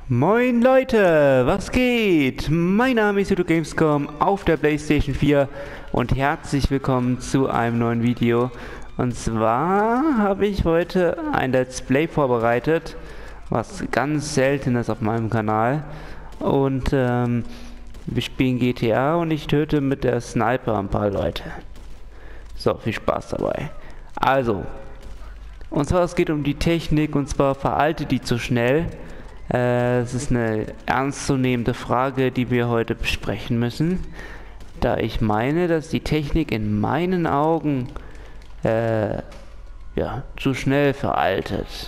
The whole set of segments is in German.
Moin Leute, was geht? Mein Name ist Gamescom auf der PlayStation 4 und herzlich willkommen zu einem neuen Video. Und zwar habe ich heute ein Let's Play vorbereitet, was ganz selten ist auf meinem Kanal. Und wir spielen GTA und ich töte mit der Sniper ein paar Leute. So, viel Spaß dabei. Also, und zwar es geht um die Technik, und zwar veraltet die zu schnell. Es ist eine ernstzunehmende Frage, die wir heute besprechen müssen, da ich meine, dass die Technik in meinen Augen zu schnell veraltet.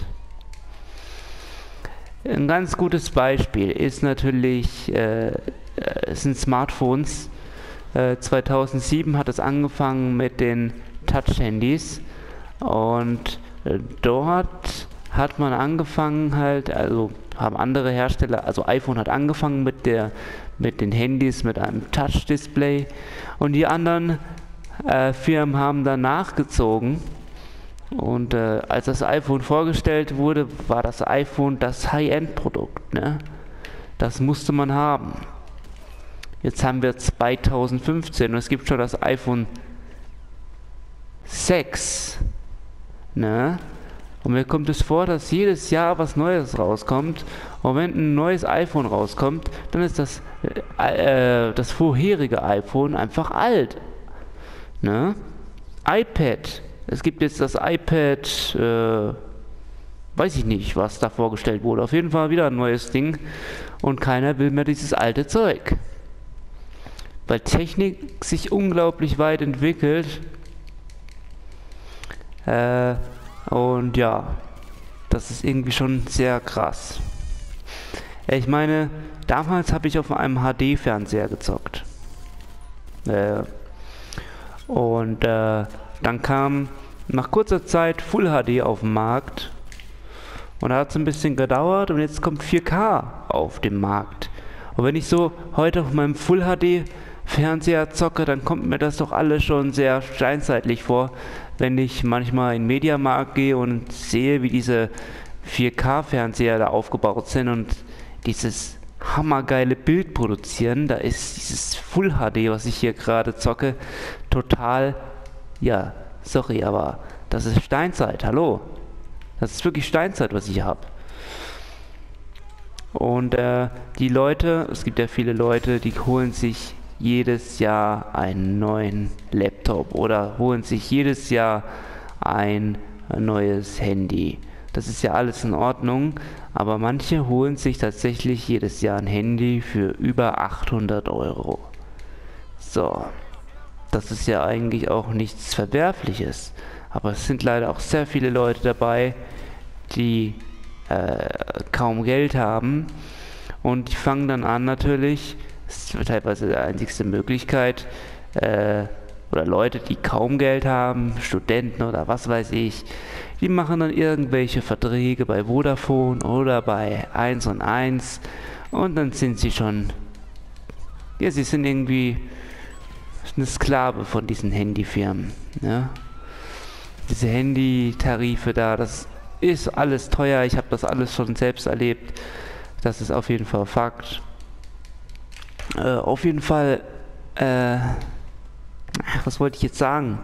Ein ganz gutes Beispiel ist natürlich sind Smartphones. 2007 hat es angefangen mit den Touch-Handys und dort hat man angefangen also haben andere Hersteller, also iPhone hat angefangen mit den Handys mit einem Touch-Display und die anderen Firmen haben dann nachgezogen und als das iPhone vorgestellt wurde, war das iPhone das High-End-Produkt, ne? Das musste man haben. Jetzt haben wir 2015 und es gibt schon das iPhone 6, ne? Und mir kommt es vor, dass jedes Jahr was Neues rauskommt. Und wenn ein neues iPhone rauskommt, dann ist das vorherige iPhone einfach alt. Ne? iPad. Es gibt jetzt das iPad, weiß ich nicht, was da vorgestellt wurde. Auf jeden Fall wieder ein neues Ding. Und keiner will mehr dieses alte Zeug. Weil Technik sich unglaublich weit entwickelt. Und ja, das ist irgendwie schon sehr krass. Ich meine, damals habe ich auf einem HD-Fernseher gezockt. Dann kam nach kurzer Zeit Full HD auf den Markt. Und da hat es ein bisschen gedauert und jetzt kommt 4K auf den Markt. Und wenn ich so heute auf meinem Full HD Fernseher zocke, dann kommt mir das doch alles schon sehr steinzeitlich vor, wenn ich manchmal in den Mediamarkt gehe und sehe, wie diese 4K-Fernseher da aufgebaut sind und dieses hammergeile Bild produzieren. Da ist dieses Full HD, was ich hier gerade zocke, total, ja, sorry, aber das ist Steinzeit, hallo. Das ist wirklich Steinzeit, was ich habe. Und die Leute, es gibt ja viele Leute, die holen sich jedes Jahr einen neuen Laptop oder holen sich jedes Jahr ein neues Handy. Das ist ja alles in Ordnung, aber manche holen sich tatsächlich jedes Jahr ein Handy für über 800 Euro. So, das ist ja eigentlich auch nichts Verwerfliches, aber es sind leider auch sehr viele Leute dabei, die kaum Geld haben und die fangen dann an natürlich. Das ist teilweise die einzigste Möglichkeit, oder Leute, die kaum Geld haben, Studenten oder was weiß ich, die machen dann irgendwelche Verträge bei Vodafone oder bei 1&1 und dann sind sie schon, ja, sie sind irgendwie eine Sklave von diesen Handyfirmen, ja. Diese Handytarife da, das ist alles teuer, ich habe das alles schon selbst erlebt, das ist auf jeden Fall Fakt. Auf jeden Fall, was wollte ich jetzt sagen?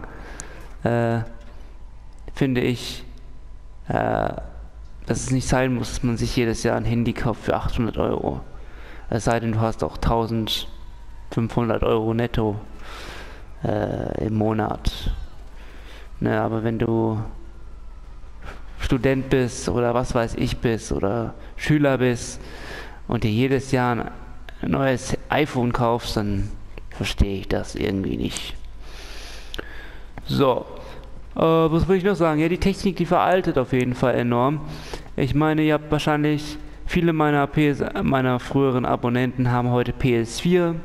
Finde ich, dass es nicht sein muss, dass man sich jedes Jahr ein Handy kauft für 800 Euro. Es sei denn, du hast auch 1500 Euro netto im Monat. Ne, aber wenn du Student bist oder was weiß ich bist oder Schüler bist und dir jedes Jahr ein neues iPhone kaufst, dann verstehe ich das irgendwie nicht. So, was will ich noch sagen? Ja, die Technik, die veraltet auf jeden Fall enorm. Ich meine, ihr habt wahrscheinlich, viele meiner früheren Abonnenten haben heute PS4.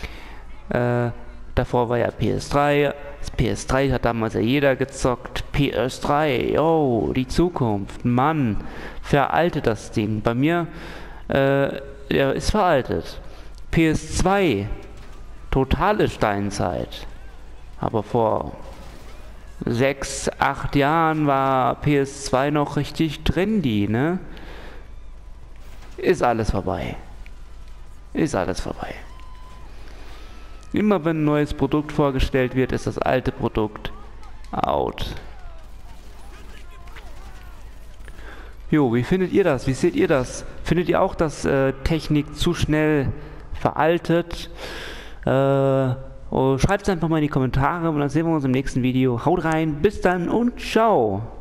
Davor war ja PS3. Das PS3 hat damals ja jeder gezockt. PS3, oh, die Zukunft. Mann, veraltet das Ding. Bei mir, ja, ist veraltet. PS2, totale Steinzeit. Aber vor 6, 8 Jahren war PS2 noch richtig trendy, ne? ist alles vorbei. Ist alles vorbei. Immer wenn ein neues Produkt vorgestellt wird, ist das alte Produkt out. Jo, wie findet ihr das? Wie seht ihr das? Findet ihr auch, dass Technik zu schnell veraltet? Schreibt es einfach mal in die Kommentare und dann sehen wir uns im nächsten Video. Haut rein, bis dann und ciao!